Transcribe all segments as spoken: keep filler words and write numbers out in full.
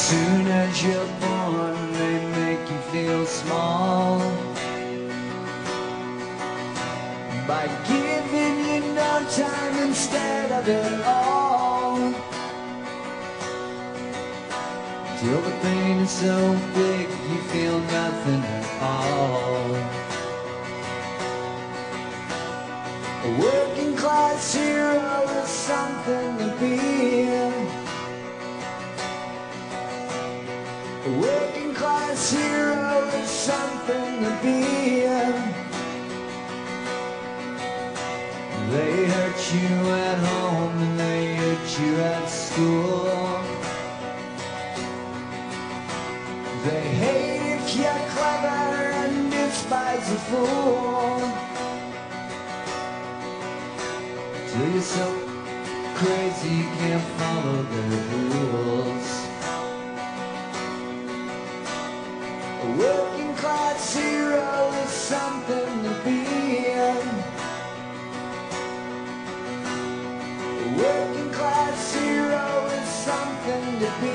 soon as you're born, they make you feel small by giving you no time instead of it all. Till the pain is so big you feel nothing at all. A working class hero is something to be. A working class hero is something to be. They hurt you at home and they hurt you at school. They hate if you're clever and despise a fool. Till you're so crazy you can't follow their rules. A working class hero is something to be. A working class hero is something to be.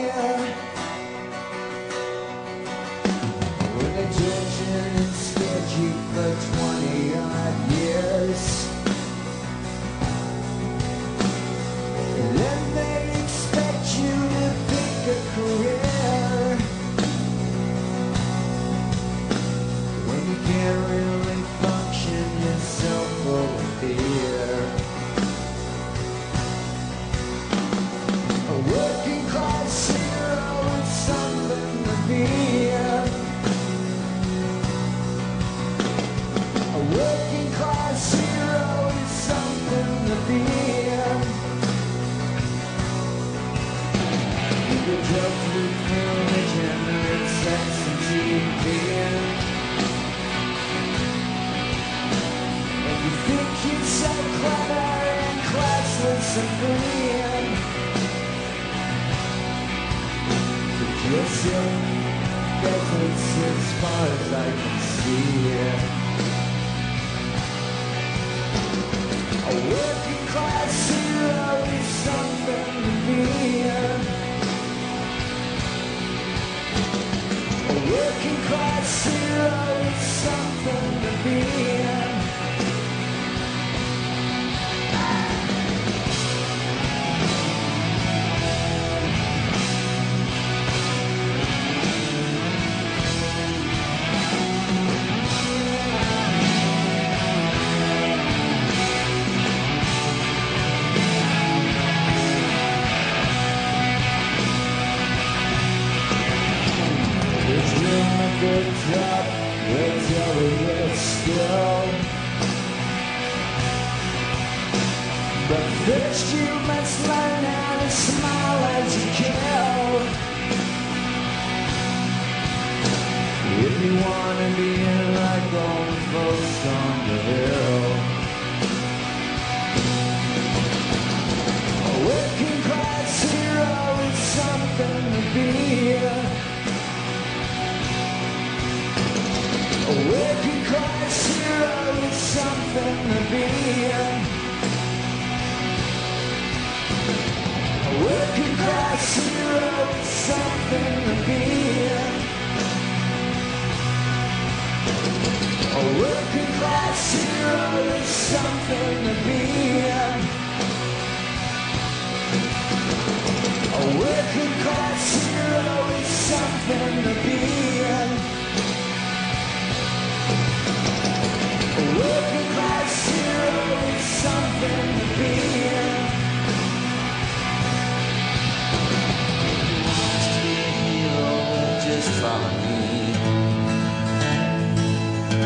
When they torture and scared you for twenty odd years, then they expect you to pick a career. When you can't really function, you're so full of fear. A working class hero is something to be. A working class hero is something to be. You could jump through religion and sex and T V. And you think you're so clever and classless and free. But you're so deathless as far as I can see. A working class hero is something to be. A working class hero is something to be. Good job, they'll tell you it's skill. But first you must learn how to smile as you kill. If you want to be like old folks on the hill. A working class hero is something to be. A working class hero is something to be. A working class hero is something to be. A working class hero is something to be. A working class hero is something to be. A working class hero is something to be. Just follow me.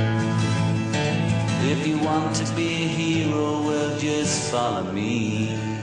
If you want to be a hero, well, just follow me.